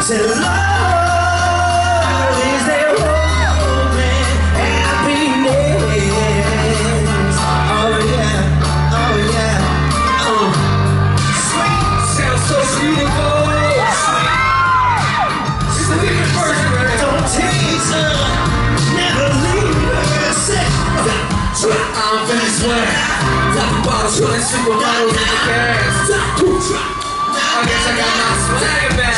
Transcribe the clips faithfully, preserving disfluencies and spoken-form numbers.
Said love is their only happiness. Oh yeah, oh yeah, oh. Sweet, sounds so beautiful. Sweet, sweet version, don't tease her, never leave her. Say, I'm finished swearing. Top the bottles, running super bottles in the gas. I guess I got my swagger back.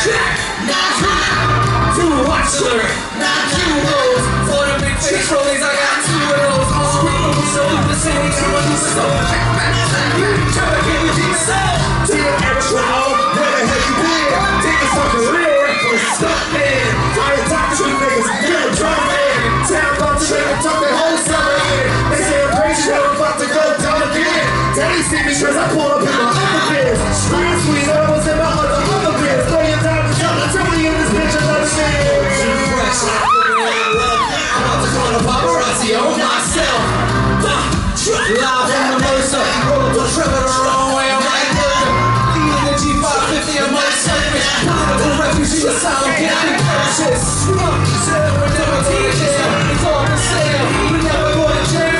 Two watch alert, two rolls. For the big face rollies, I got two of those. Oh, so the same time I do so. Try to get with yourself. Take an extra out, where the hell you been? Take a fucking real for stuff, man. I ain't talking to you niggas, you're a drum man. Town about to make them talk their whole summer in. They say I'm crazy, I'm about to go down again. Daddy see me cause I pull up in my upper beers. Scream sweet, I was in my other upper beers. Throw your time to tell me, tell me in this bitch another man. I'm about to call the paparazzi on myself. Live from the Mercer, roll up the Trevor the wrong way, I'm right there. Leading the G five fifty, I'm like selfish. Political refugee, asylum, can't be purchased. Said we're never teaching, it's all for sale. We never go to jail.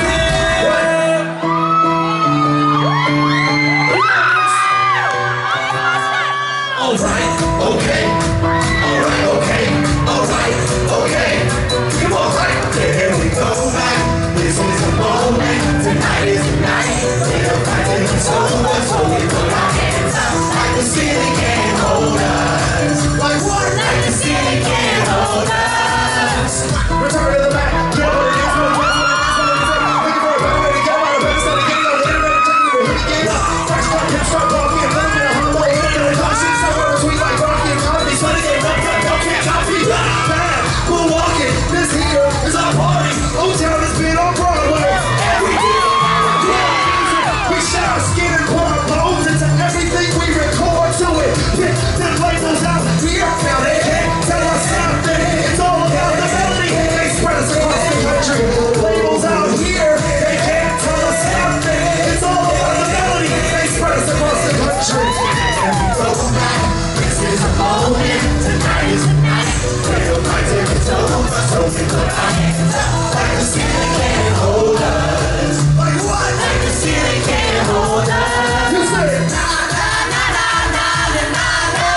Alright, okay. Alright, okay. Alright, okay. Come on, right there we go back. This is the moment. Tonight is the night. We'll fight till it's over. So we put our hands up like the ceiling can't hold us. Like what? Like the ceiling can't hold us. Return to the back. Get on the dance floor. Looking for a better way to go out of bed. Instead of getting on the internet and taking the hit again. Fresh fuck, hip start walking and living in a humble way. Into the top shit somewhere sweet like Rocky and Comedy. Sunny day, rock, rock, rock, can't copy. Bad, we're walking. This here is our party. O-Town has been on Broadway. Every day, we shout, skin and pour our bones into everything we record to it. Pick them labels out. We are now, they can't tell us something. It's all about the melody. They spread us across the country. Labels out here, they can't tell us something. It's all about the melody. They spread us across the country. And we go back. This is the moment. Tonight is the night. We'll fight till it's over. So we put our hands up. Like the ceiling can't hold us. Like what? Like the ceiling can't hold us. You say it. Na na na na na na na na.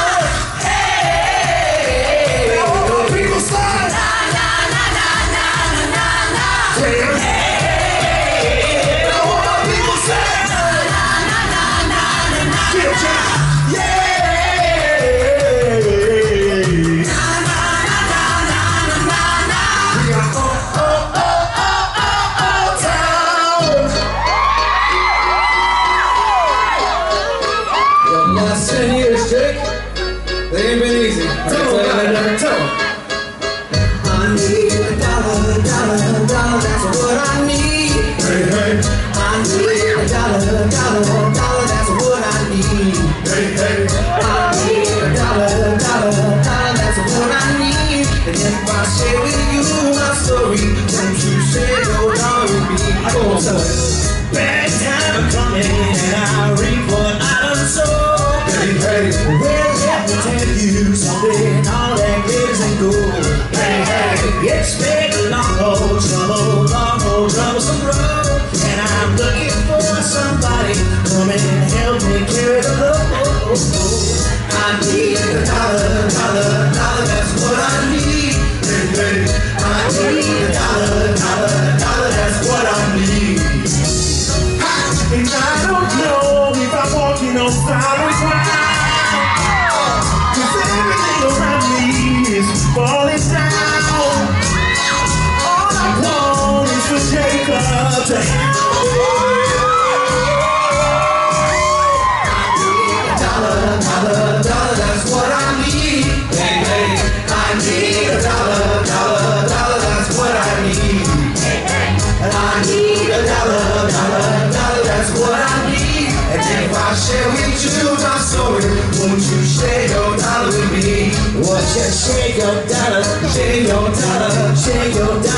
Hey. Now all my people slide. Na na na na na na na na. Damn. Hey. Now all my people say. Na na na na na na na. Get it, Jack. Yeah. Last ten years, Jake, they ain't been easy. Tell them about it, never tell them. I need a dollar, dollar, dollar, that's what I need. Hey, hey. I need a dollar, dollar, dollar, that's what I need. Hey, hey. I need a dollar, dollar, dollar, that's what I need. And if I share with you my story, won't you share your dollar with me? I go on, tell it. Bad time coming and I reap what I done sow. Hey, hey. Well, let me tell you something, all that glitters ain't gold. Hey, hey. It's been a long old trouble, long old troublesome road. And I'm looking for somebody come and help me carry the load. I need a dollar, dollar, dollar, that's what I need. Hey, hey. I need a dollar, dollar, dollar, that's what I need. And I don't know if I'm walking on solid ground, 'cause everything around me is falling down. All I want is for Jacob to help me. I need a dollar, dollar, dollar, that's what I need. Hey, hey. I need a dollar, dollar, dollar, that's what I need. Hey, hey. I need a dollar, dollar, dollar, that's what I need. And if I share with you my story, won't you share your dollar with me? Won't you share your dollar, share your dollar, share your dollar?